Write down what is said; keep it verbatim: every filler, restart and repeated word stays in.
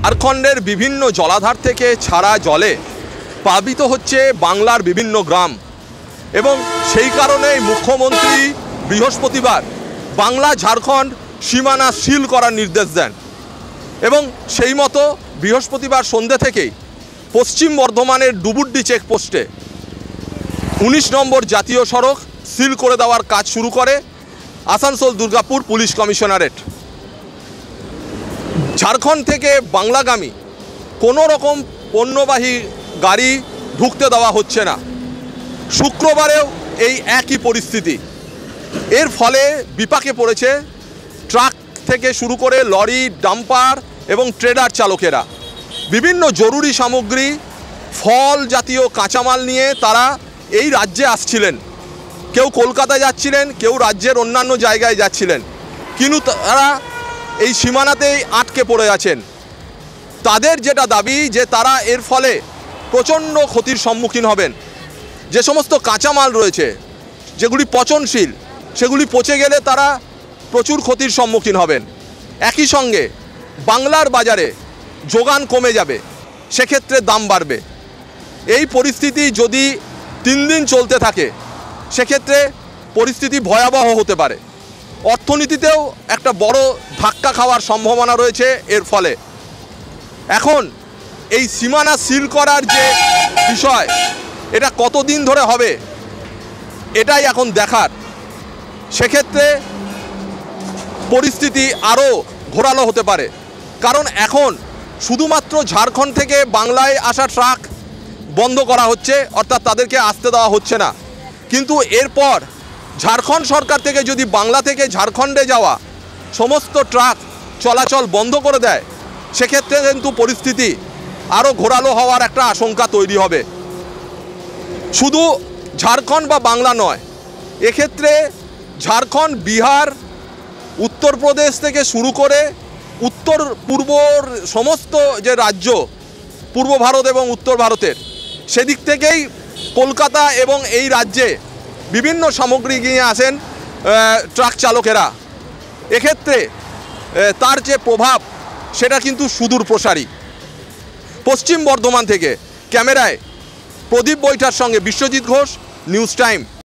ঝাড়খণ্ডের বিভিন্ন জলাধার থেকে ছাড়া জলে প্লাবিত হচ্ছে বাংলার বিভিন্ন গ্রাম এবং সেই কারণেই মুখ্যমন্ত্রী বৃহস্পতিবার বাংলা ঝাড়খণ্ড সীমানা সিল করার নির্দেশ দেন এবং সেই মতো বৃহস্পতিবার সন্ধ্যে থেকেই পশ্চিম বর্ধমানের ডুবুড্ডি চেকপোস্টে উনিশ নম্বর জাতীয় সড়ক সিল করে দেওয়ার কাজ শুরু করে আসানসোল দুর্গাপুর পুলিশ কমিশনারেট। ঝাড়খণ্ড থেকে বাংলাগামী কোনো রকম পণ্যবাহী গাড়ি ঢুকতে দেওয়া হচ্ছে না। শুক্রবারেও এই একই পরিস্থিতি। এর ফলে বিপাকে পড়েছে ট্রাক থেকে শুরু করে লরি, ডাম্পার এবং ট্রেলার চালকেরা। বিভিন্ন জরুরি সামগ্রী, ফল জাতীয় কাঁচামাল নিয়ে তারা এই রাজ্যে আসছিলেন। কেউ কলকাতায় যাচ্ছিলেন, কেউ রাজ্যের অন্যান্য জায়গায় যাচ্ছিলেন, কিন্তু তারা এই সীমানাতেই আটকে পড়ে আছেন। তাদের যেটা দাবি যে তারা এর ফলে প্রচণ্ড ক্ষতির সম্মুখীন হবেন। যে সমস্ত কাঁচামাল রয়েছে যেগুলি পচনশীল, সেগুলি পচে গেলে তারা প্রচুর ক্ষতির সম্মুখীন হবেন। একই সঙ্গে বাংলার বাজারে যোগান কমে যাবে, সেক্ষেত্রে দাম বাড়বে। এই পরিস্থিতি যদি তিন দিন চলতে থাকে সেক্ষেত্রে পরিস্থিতি ভয়াবহ হতে পারে। অর্থনীতিতেও একটা বড় ধাক্কা খাওয়ার সম্ভাবনা রয়েছে এর ফলে। এখন এই সীমানা সিল করার যে বিষয়, এটা কতদিন ধরে হবে এটাই এখন দেখার। সেক্ষেত্রে পরিস্থিতি আরও ঘোরালো হতে পারে, কারণ এখন শুধুমাত্র ঝাড়খণ্ড থেকে বাংলায় আসা ট্রাক বন্ধ করা হচ্ছে, অর্থাৎ তাদেরকে আসতে দেওয়া হচ্ছে না। কিন্তু এরপর ঝাড়খণ্ড সরকার থেকে যদি বাংলা থেকে ঝাড়খণ্ডে যাওয়া সমস্ত ট্রাক চলাচল বন্ধ করে দেয়, সেক্ষেত্রে কিন্তু পরিস্থিতি আরও ঘোরালো হওয়ার একটা আশঙ্কা তৈরি হবে। শুধু ঝাড়খণ্ড বা বাংলা নয়, এক্ষেত্রে ঝাড়খণ্ড, বিহার, উত্তরপ্রদেশ থেকে শুরু করে উত্তর পূর্বর সমস্ত যে রাজ্য, পূর্ব ভারত এবং উত্তর ভারতের, সেদিক থেকেই কলকাতা এবং এই রাজ্যে বিভিন্ন সামগ্রী নিয়ে আসেন ট্রাক চালকেরা। এক্ষেত্রে তার যে প্রভাব সেটা কিন্তু সুদূর প্রসারী। পশ্চিম বর্ধমান থেকে ক্যামেরায় প্রদীপ বৈঠার সঙ্গে বিশ্বজিৎ ঘোষ, নিউজ টাইম।